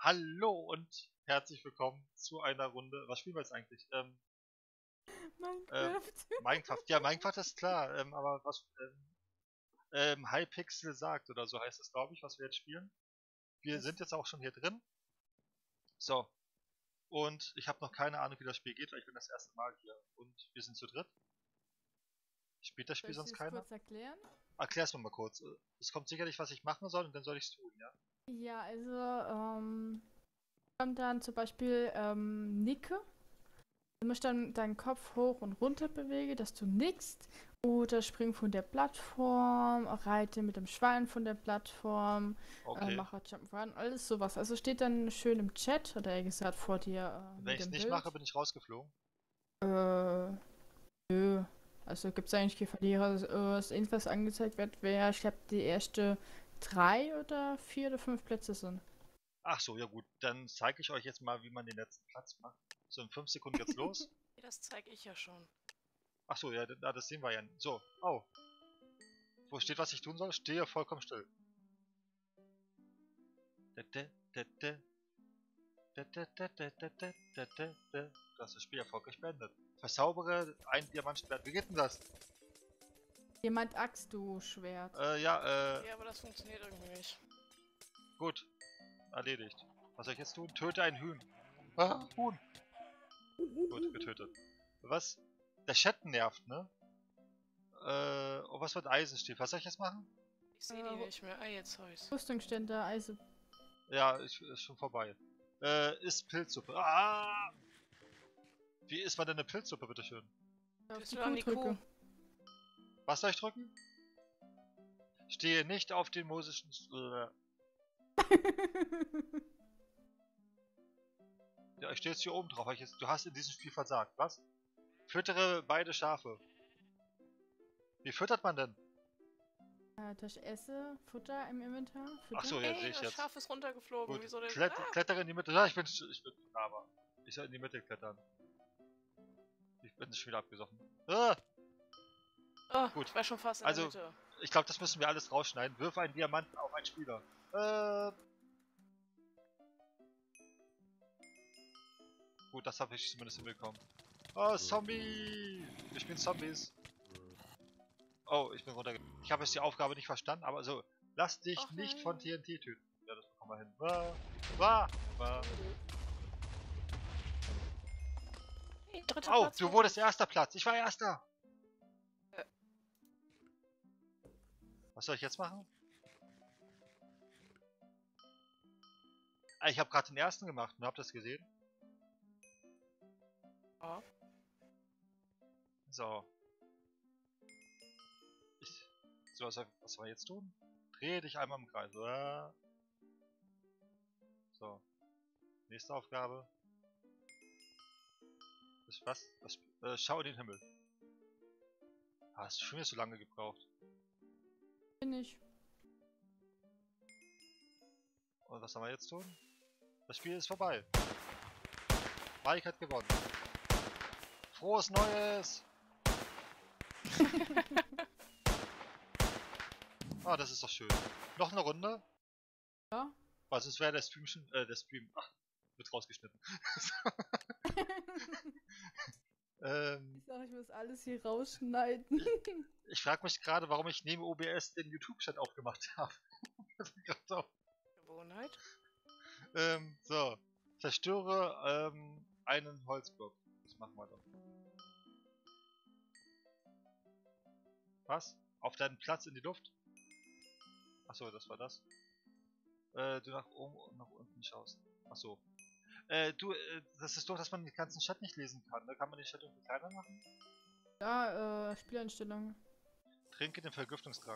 Hallo und herzlich willkommen zu einer Runde. Was spielen wir jetzt eigentlich? Minecraft. Minecraft. Ja, Minecraft ist klar, aber was Hypixel sagt oder so heißt es, glaube ich, was wir jetzt spielen. Wir sind jetzt auch schon hier drin. So. Und ich habe noch keine Ahnung, wie das Spiel geht, weil ich bin das erste Mal hier. Und wir sind zu dritt. Spielt das Soll Spiel ich dir sonst das keiner? kurz erklären? Erklär's mir mal kurz. Es kommt sicherlich, was ich machen soll und dann soll ich es tun, ja? Ja, also, kommt dann zum Beispiel, Nicke. Du musst dann deinen Kopf hoch und runter bewegen, dass du nickst. Oder spring von der Plattform, reite mit dem Schwein von der Plattform, Okay. mache Jump'n'Run, alles sowas. Also steht dann schön im Chat, oder eher gesagt vor dir Wenn mit ich es dem nicht mache, Bild. bin ich rausgeflogen. Äh, Nö. Also gibt es eigentlich keine Verlierer. Das Einzige, was angezeigt wird, wer, ich glaube, die erste 3 oder 4 oder 5 Plätze sind. Ach so, ja gut. Dann zeige ich euch jetzt mal, wie man den letzten Platz macht. So, in 5 Sekunden geht's los. Das zeige ich ja schon. Ach so, ja, das sehen wir ja. So, oh. Wo steht, was ich tun soll? Stehe vollkommen still. Du hast das Spiel erfolgreich beendet. Verzaubere ein Diamantschwert. Wie geht denn das? Jemand Axt, du Schwert. Ja, aber das funktioniert irgendwie nicht. Gut. Erledigt. Was soll ich jetzt tun? Töte ein Huhn. Ah, Huhn. Gut, getötet. Was? Der Chat nervt, ne? Oh, was wird Eisenstiel? Was soll ich jetzt machen? Ich sehe die nicht mehr. Ah, jetzt habe ich's. Rüstungsstände, also. Ja, ist schon vorbei. Ist Pilzsuppe. Ah! Wie isst man denn eine Pilzsuppe, bitteschön? Auf Bist die du an Kuh die Kuh? drücke. Was soll ich drücken? Stehe nicht auf den mosischen... Ja, ich stehe jetzt hier oben drauf. Du hast in diesem Spiel versagt. Was? Füttere beide Schafe. Wie füttert man denn? Das esse Futter im Inventar. Futter. Ach so, ja, sehe Hey, ich das jetzt. Schaf ist runtergeflogen. Gut. Wieso denn? Klettere in die Mitte. Ja, ich bin aber. Ich soll in die Mitte klettern. Ich bin schon wieder abgesoffen. Ah! Oh, Gut. ich war schon fast in Also, der Mitte. ich glaube, das müssen wir alles rausschneiden. Wirf einen Diamanten auf einen Spieler. Gut, das habe ich zumindest hinbekommen. Oh, Zombie! Wir spielen Zombies. Oh, ich bin runtergegangen. Ich habe jetzt die Aufgabe nicht verstanden, aber so, lass dich Ach, nicht nein. von TNT töten. Ja, das bekommen wir hin. Wah. Hey, dritter Oh, Platz. du für wurdest mich. erster Platz. Ich war erster. Äh. Was soll ich jetzt machen? Ah, ich habe gerade den ersten gemacht und habt das gesehen. Ja. So. Was soll wir jetzt tun? Dreh dich einmal im Kreis. So. Nächste Aufgabe. Schau in den Himmel. Hast du schon wieder so lange gebraucht. Bin ich. Und was sollen wir jetzt tun? Das Spiel ist vorbei. Mike hat gewonnen. Frohes Neues! Ah, das ist doch schön. Noch eine Runde? Ja. Weil sonst wäre der Stream schon, ach, wird rausgeschnitten. Ich sag, ich muss alles hier rausschneiden. Ich frage mich gerade, warum ich neben OBS den YouTube-Chat aufgemacht habe. Gewohnheit. So. Zerstöre einen Holzblock. Das machen wir doch. Was? Auf deinen Platz in die Luft? Achso, das war das. Du nach oben und nach unten schaust. Achso. Das ist doch, dass man den ganzen Chat nicht lesen kann. Da kann man den Chat irgendwie kleiner machen. Ja, Spieleinstellungen. Trinke den Vergiftungstrank.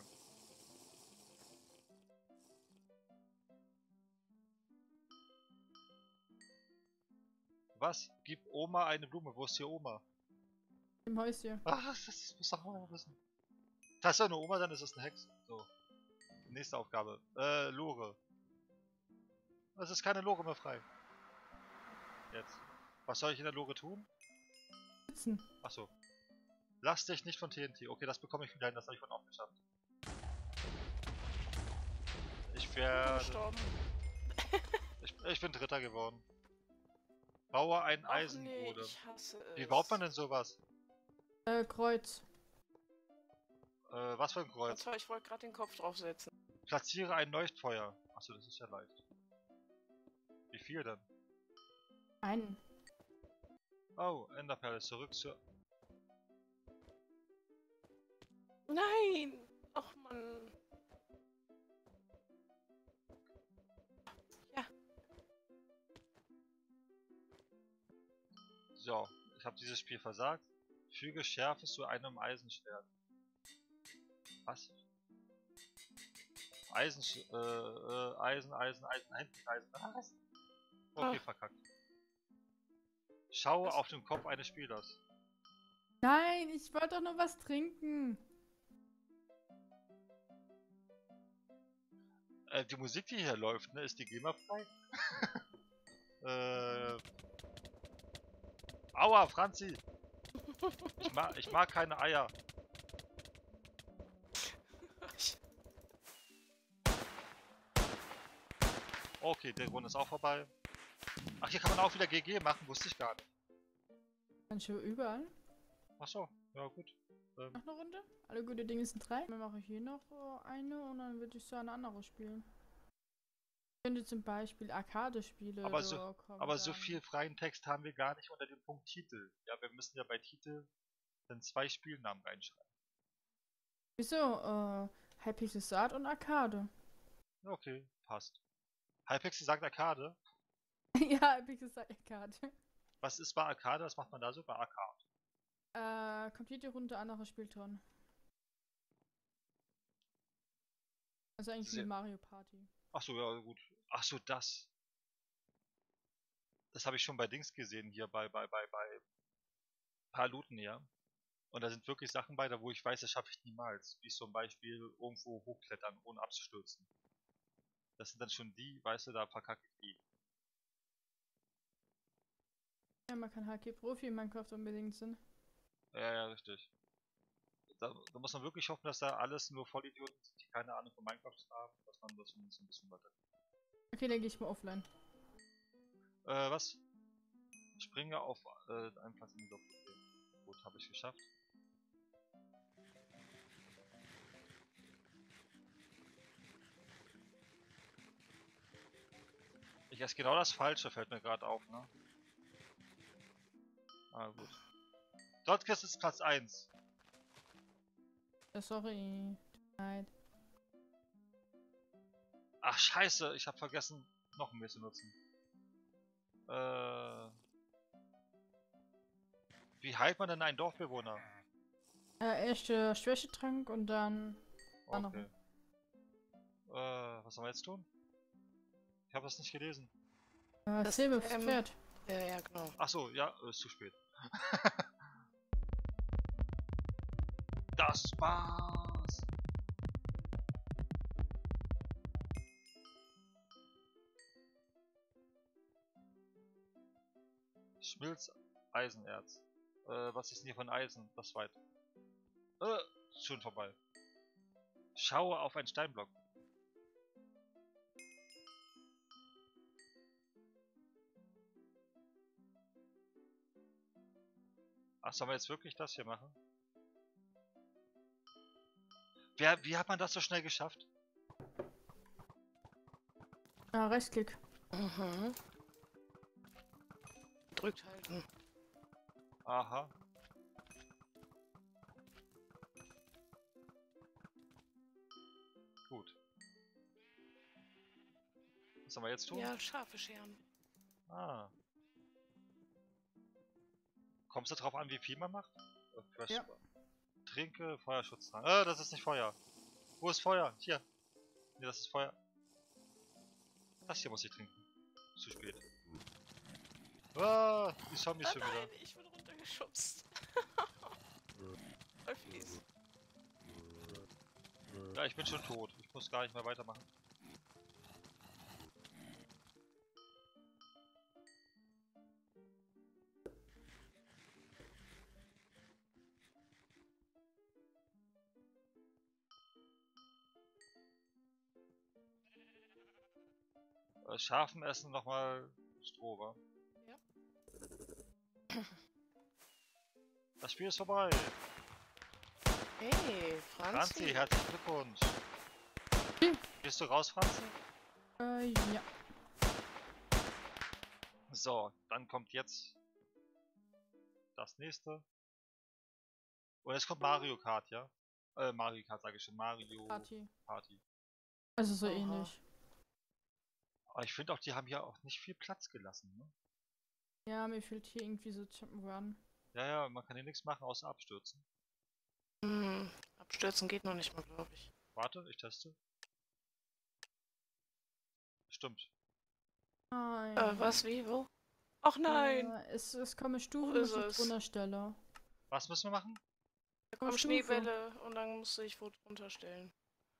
Was? Gib Oma eine Blume. Wo ist hier Oma? Im Häuschen. Ach, das muss doch mal wissen. Das ist ja eine Oma, dann ist es eine Hex. So. Nächste Aufgabe. Lore. Es ist keine Lore mehr frei. Jetzt. Was soll ich in der Lore tun? Sitzen. Achso. Lass dich nicht von TNT. Okay, das bekomme ich wieder hin. Das habe ich von auch geschafft. Ich werde... Gestorben. Ich bin Dritter geworden. Baue ein Ach nee, Eisenbruder. ich hasse es. Wie baut man denn sowas? Kreuz. Was für ein Und Kreuz? zwar, ich wollte gerade den Kopf draufsetzen. Platziere ein Leuchtfeuer. Achso, das ist ja leicht. Wie viel denn? Einen. Oh, Enderperle, zurück zur... Nein! Ach Mann. Ja. So, ich habe dieses Spiel versagt. Füge Schärfe zu einem Eisenschwert. Was? Eisen, endlich Eisen. Was? Okay, Ah. verkackt. Schaue Was? auf den Kopf eines Spielers. Nein, ich wollte doch nur was trinken. Die Musik, die hier läuft, ne, ist die GEMA-frei? Aua, Franzi! Ich mag keine Eier. Okay, der Runde ist auch vorbei. Ach, hier kann man auch wieder GG machen, wusste ich gar nicht. Kannst du überall? Achso, ja gut. Noch eine Runde? Alle gute Dinge sind 3. Dann mache ich hier noch eine und dann würde ich so eine andere spielen. Ich könnte zum Beispiel Arcade-Spiele Aber kommen so dann. viel freien Text haben wir gar nicht unter dem Punkt Titel. Ja, wir müssen ja bei Titel dann 2 Spielnamen reinschreiben. Wieso? Hypixel Start und Arcade. Ja, okay, passt. Hypixel sagt Arcade. Ja, Hypixel Start Arcade. Was ist bei Arcade? Was macht man da so bei Arcade? Kommt jede Runde andere Spielton. Also eigentlich wie Mario Party. Achso, ja gut. Achso, das. Das habe ich schon bei Dings gesehen, hier bei Paluten, ja. Und da sind wirklich Sachen bei, da wo ich weiß, das schaffe ich niemals. Wie zum Beispiel irgendwo hochklettern, ohne abzustürzen. Das sind dann schon die, weißt du, da verkacke ich die. Ja, man kann halt kein Profi in Minecraft unbedingt sein. Ja, richtig. Da muss man wirklich hoffen, dass da alles nur Vollidioten sind, die keine Ahnung von Minecraft haben, dass man das zumindest ein bisschen weiter. Okay, dann gehe ich mal offline. Was? Springe auf einen Platz in die Luft. Okay. Gut, habe ich geschafft. Ich esse genau das Falsche, fällt mir gerade auf, ne? Ah, gut. Dotkiss ist Platz 1. Ja, sorry. Nein. Ach, scheiße, ich habe vergessen, Knochenmehl zu nutzen. Wie heilt man denn einen Dorfbewohner? Erst Schwächetrank und dann Okay. Was sollen wir jetzt tun? Ich habe das nicht gelesen. Silber fürs Pferd. Ja, genau. Ach so, ja, ist zu spät. Das war's. Schmilz Eisenerz. Was ist denn hier von Eisen? Das weit. Schon vorbei. Schaue auf einen Steinblock. Ach, sollen wir jetzt wirklich das hier machen? Wie hat man das so schnell geschafft? Rechtsklick. Mhm. Drückt halten. Aha. Gut. Was sollen wir jetzt tun? Ja, scharfe Scheren. Ah. Kommt es darauf an, wie viel man macht? Ja. Trinke Feuerschutztrank. Das ist nicht Feuer. Wo ist Feuer? Hier. Nee, das ist Feuer. Das hier muss ich trinken. Zu spät. Die Zombies schon wieder. Nein, ich bin runtergeschubst. Voll fies. Ja, ich bin schon tot. Ich muss gar nicht mehr weitermachen. Schafen essen nochmal Stroh, wa? Ja. Das Spiel ist vorbei. Hey, Franzi, Franzi. herzlichen Glückwunsch. Gehst du raus, Franzi? Ja. So, dann kommt jetzt das nächste. Und jetzt kommt Mario Kart, ja? Mario Kart sage ich schon. Mario Party. Party. Also so Oha. ähnlich. Aber ich finde auch, die haben ja auch nicht viel Platz gelassen, ne? Ja, mir fehlt hier irgendwie so Jump'n'Run. Ja, man kann hier nichts machen, außer abstürzen. Abstürzen geht noch nicht mal, glaube ich. Warte, ich teste. Stimmt. Nein. Was, wie, wo? Ach nein! Es kommen Stufen, Wo ist wo ich es? drunter stelle. Was müssen wir machen? Da kommen Stufe. Schneebälle und dann musste ich wo drunter stellen.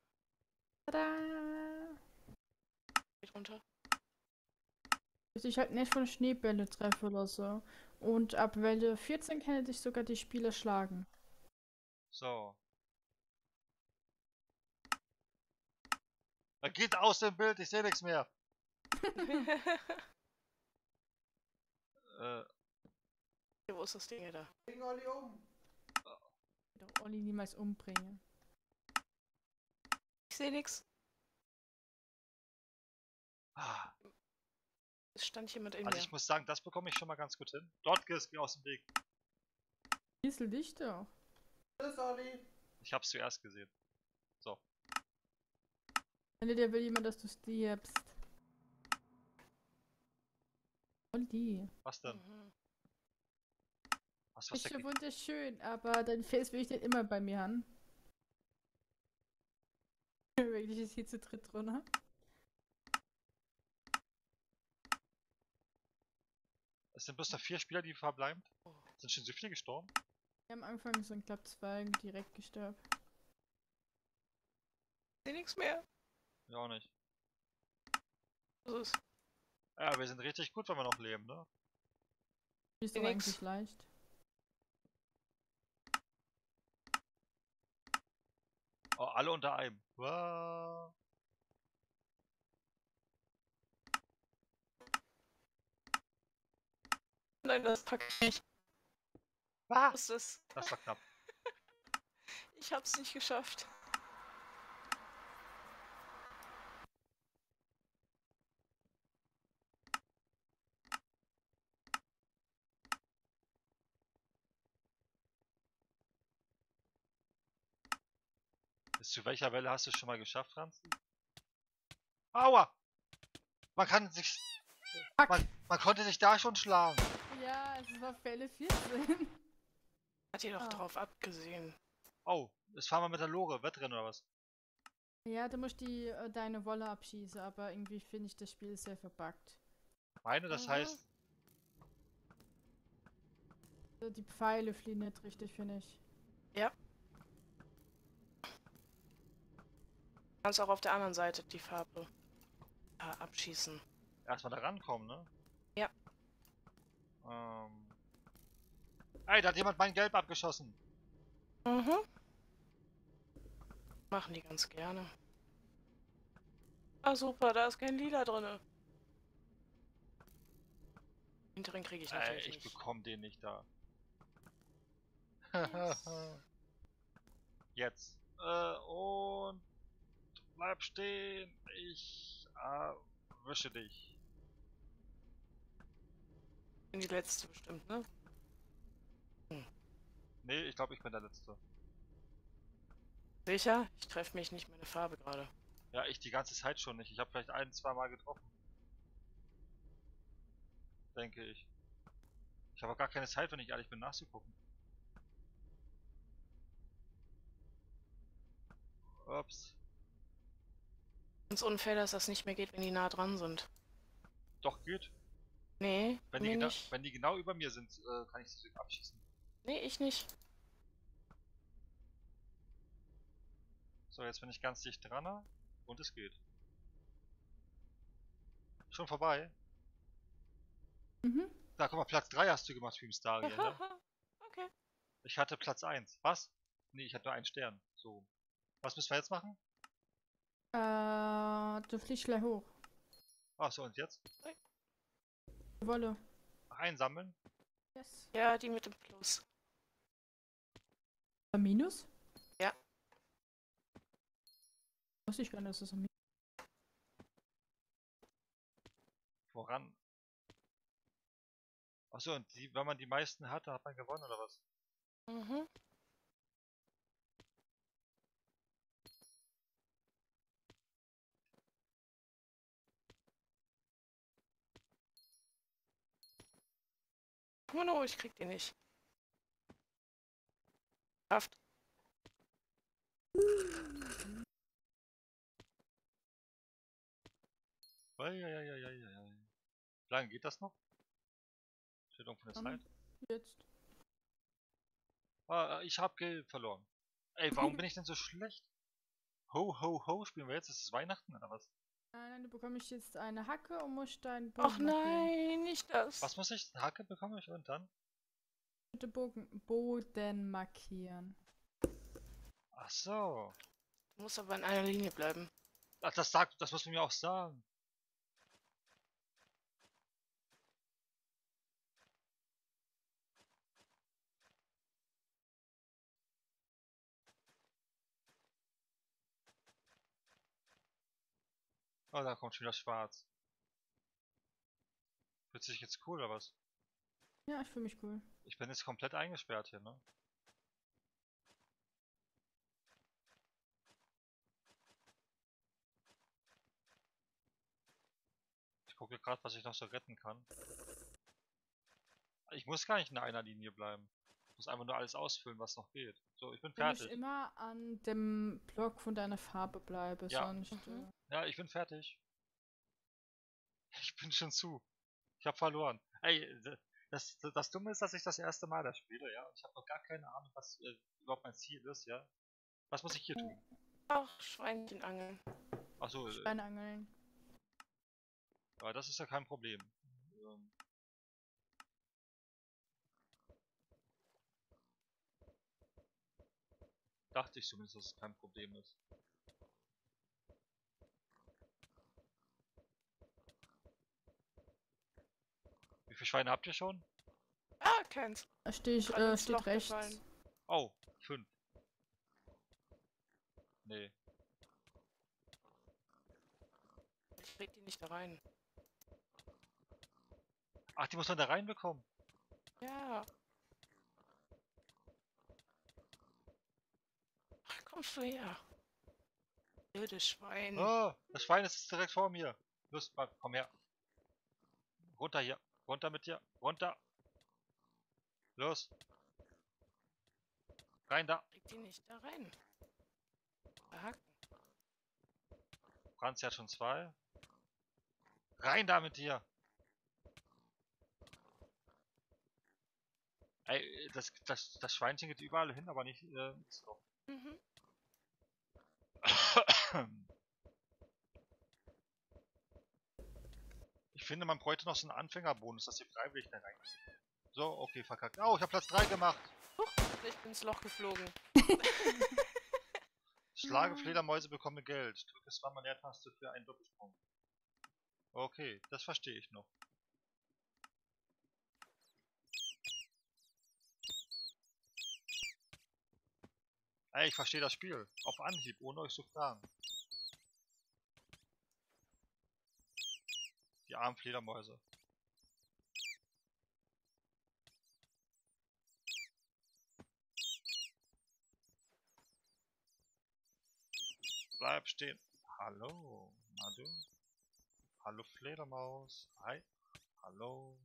Tada! Geht runter. Dass ich halt nicht von Schneebälle treffe oder so. Und ab Welle 14 kann ich sogar die Spieler schlagen. So. Er geht aus dem Bild, ich sehe nichts mehr. Wo ist das Ding da? Ich will doch Olli niemals umbringen. Ich sehe nix. Ah, Es stand jemand in also mir. ich muss sagen, das bekomme ich schon mal ganz gut hin. Dort gehst du aus dem Weg. Diesel dich doch. Ich hab's zuerst gesehen. So. Der will jemand, dass du stirbst. Olli. Was denn? Mhm. Was Ist schon dagegen? wunderschön, aber dein Face will ich nicht immer bei mir haben. Wirklich ist hier zu dritt drunter. Es sind bloß noch 4 Spieler, die verbleiben. Oh. Sind schon so viele gestorben? Wir haben am Anfang so ein glaube 2 direkt gestorben. Ich sehe nichts mehr. Ja, auch nicht. Was ist? Ja, wir sind richtig gut, wenn wir noch leben, ne? Ist doch Nix. eigentlich leicht. Oh, alle unter einem. Wow. Nein, das packt nicht. Ah, Was ist das? das war knapp. Ich hab's nicht geschafft. Bis zu welcher Welle hast du schon mal geschafft, Franz? Aua! Man kann sich... Man konnte sich da schon schlagen. Ja, es war Fälle 14. Hat ihr doch Ah. drauf abgesehen. Oh, jetzt fahren wir mit der Lore. Wettrennen oder was? Ja, du musst deine Wolle abschießen, aber irgendwie finde ich das Spiel sehr verbuggt. Meine, das Mhm. heißt... Also die Pfeile fliegen nicht richtig, finde ich. Ja. Du kannst auch auf der anderen Seite die Farbe abschießen. Erstmal da rankommen, ne? Ja. Ey, da hat jemand mein Gelb abgeschossen. Mhm. Machen die ganz gerne. Ah super, da ist kein Lila drinne. Hinteren kriege ich natürlich Ich nicht. bekomme den nicht da. Yes. Jetzt. Und bleib stehen. Ich erwische dich. Bin die letzte bestimmt, ne? Nee, ich glaube, ich bin der Letzte. Sicher? Ich treffe mich nicht meine Farbe gerade. Ja, ich die ganze Zeit schon nicht. Ich habe vielleicht 1-2 Mal getroffen. Denke ich. Ich habe auch gar keine Zeit, wenn ich ehrlich bin, nachzugucken. Ups. Ins unfair, dass das nicht mehr geht, wenn die nah dran sind. Doch, geht. Nee, Wenn mir die, nicht. wenn die genau über mir sind, kann ich sie abschießen. Nee, ich nicht. So, jetzt bin ich ganz dicht dran. Und es geht. Schon vorbei. Mhm. Da, guck mal, Platz 3 hast du gemacht, Streamstar, ne? Okay. Ich hatte Platz 1. Was? Nee, ich hatte nur einen Stern. So. Was müssen wir jetzt machen? Du fliegst gleich hoch. Achso, und jetzt? Wolle. Einsammeln? Yes. Ja, die mit dem Plus. Minus? Ja. Wusste ich gar nicht, dass das ein Minus. Voran. Achso, und die, wenn man die meisten hatte, hat man gewonnen, oder was? Mhm. Oh, ich krieg die nicht. Kraft. Eieieiei. Wie lange geht das noch? Steht irgendwo eine Zeit? Jetzt. Ah, ich hab Geld verloren. Ey, warum bin ich denn so schlecht? Ho, ho, ho, spielen wir jetzt? Ist es Weihnachten oder was? Nein, du bekommst jetzt eine Hacke und musst deinen Bogen Ach markieren. nein, nicht das. Was muss ich? Hacke bekomme ich und dann? Bitte Boden markieren. Ach so. Du musst aber in einer Linie bleiben. Ach, das muss man mir auch sagen. Oh, da kommt schon wieder schwarz. Fühlt sich jetzt cool oder was? Ja, ich fühle mich cool. Ich bin jetzt komplett eingesperrt hier, ne? Ich gucke gerade, was ich noch so retten kann. Ich muss gar nicht in einer Linie bleiben. Ich muss einfach nur alles ausfüllen, was noch geht. So, ich bin Du musst fertig. immer an dem Block von deiner Farbe bleiben, Ja. sonst... Mhm. Ja, ich bin fertig. Ich bin schon zu. Ich habe verloren. Ey, das Dumme ist, dass ich das erste Mal das spiele, ja. Ich habe noch gar keine Ahnung, was überhaupt mein Ziel ist, ja. Was muss ich hier tun? Ach, Schweinchen angeln. Achso, Steinangeln. aber das ist ja kein Problem. Ähm, dachte ich zumindest, dass es kein Problem ist. Wie viele Schweine habt ihr schon? Ah, keins. Steht Gerade ins Loch rechts. gefallen. Oh, 5. Nee. Ich krieg die nicht da rein. Ach, die muss man da reinbekommen. Ja. Ach, kommst du her? Blödes Schwein. Oh, das Schwein ist direkt vor mir. Los, komm her. Runter hier. Runter mit dir. Runter. Los. Rein da. Krieg die nicht da rein. Verhacken. Franz hat schon 2. Rein da mit dir. Ey, das Schweinchen geht überall hin, aber nicht ins Loch. Mhm. Ich finde, man bräuchte noch so einen Anfängerbonus, dass sie freiwillig da rein. So, okay, verkackt. Oh, ich habe Platz 3 gemacht. Ich bin ins Loch geflogen. Schlage Fledermäuse, bekomme Geld. Drücke zweimal Leertaste für einen Doppelsprung. Okay, das verstehe ich noch. Ey, ich verstehe das Spiel. Auf Anhieb, ohne euch zu fragen. Die armen Fledermäuse. Bleib stehen. Hallo, na du? Hallo Fledermaus. Hi. Hallo.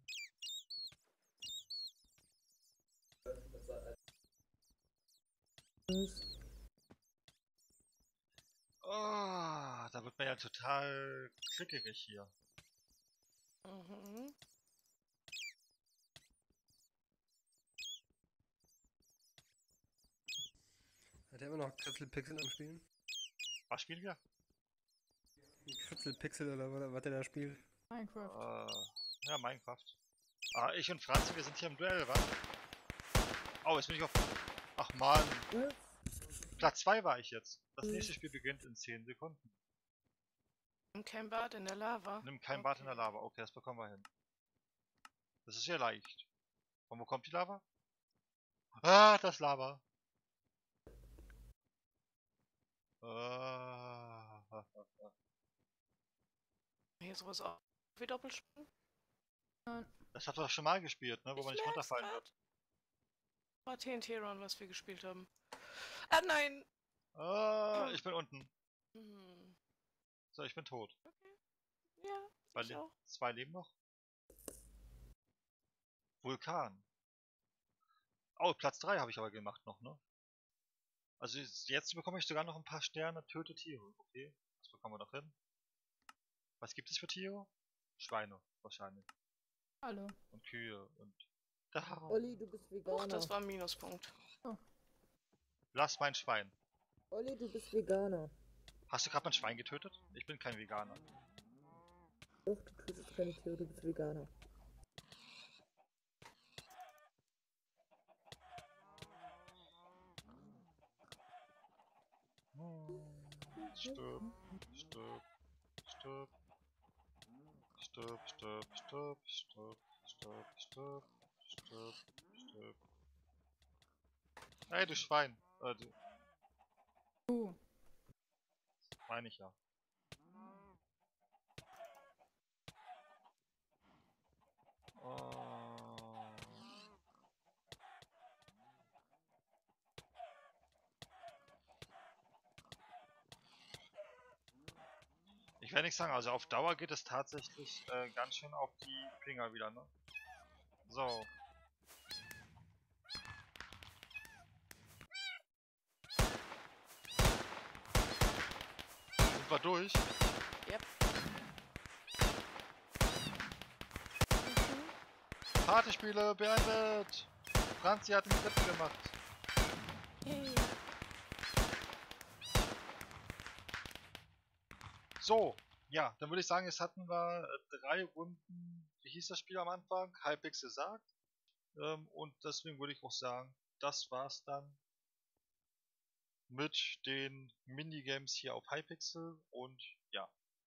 Oh, da wird man ja total klickerig hier. Mhm. Hat er immer noch Kritzelpixel am Spielen? Was spielen wir? Kritzelpixel oder was der da spielt? Minecraft. Ja, Minecraft. Ah, ich und Franzi, wir sind hier im Duell, wa? Oh, jetzt bin ich auf... Ach man. Platz 2 war ich jetzt. Das nächste Spiel beginnt in 10 Sekunden. Nimm kein Bad in der Lava. Nimm kein Bad in der Lava. Okay, das bekommen wir hin. Das ist ja leicht. Von wo kommt die Lava? Ah, das Lava. Ah. Hier sowas auch wie Doppelspringen. Das hat doch schon mal gespielt, ne? Wo man nicht runterfallen wird. War TNT Run, was wir gespielt haben. Ah, nein! Ah, ich bin unten. Hm. So, ich bin tot. Okay. Ja, ich auch. 2 leben noch. Vulkan. Oh, Platz 3 habe ich aber gemacht noch, ne? Also jetzt bekomme ich sogar noch ein paar Sterne, töte Tiere. Okay, das bekommen wir noch hin. Was gibt es für Tiere? Schweine, wahrscheinlich. Hallo. Und Kühe und... Da. Olli, du bist Veganer. Uch, das war ein Minuspunkt. Lass mein Schwein. Olli, du bist Veganer. Hast du gerade mein Schwein getötet? Ich bin kein Veganer. Doch, du tötest keine Tiere, du bist Veganer. Stirb, stirb, stirb. Stirb, stirb, stirb, stirb, stirb, stirb, stirb, stirb. Hey, du Schwein. Meine ich ja. Oh. Ich werde nichts sagen, also auf Dauer geht es tatsächlich ganz schön auf die Finger wieder, ne? So. Sind wir durch? Yep. Partyspiele beendet! Franzi hat den dritten gemacht. Yay. So, ja, dann würde ich sagen, jetzt hatten wir 3 Runden, wie hieß das Spiel am Anfang? Hypixel sagt. Und deswegen würde ich auch sagen, das war's dann mit den Minigames hier auf Hypixel und ja.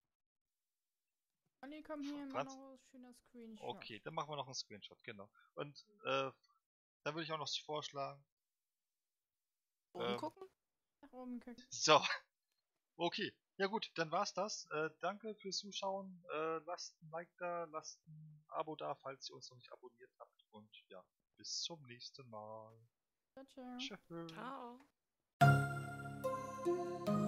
Olli, komm hier immer Franz? noch ein schöner Screenshot. Okay, dann machen wir noch einen Screenshot, genau. Und dann würde ich auch noch vorschlagen. Oben gucken? Nach oben gucken. So, okay. Ja gut, dann war's das. Danke fürs Zuschauen. Lasst ein Like da, lasst ein Abo da, falls ihr uns noch nicht abonniert habt. Und ja, bis zum nächsten Mal. Ciao, ciao. Tschüss. Ciao.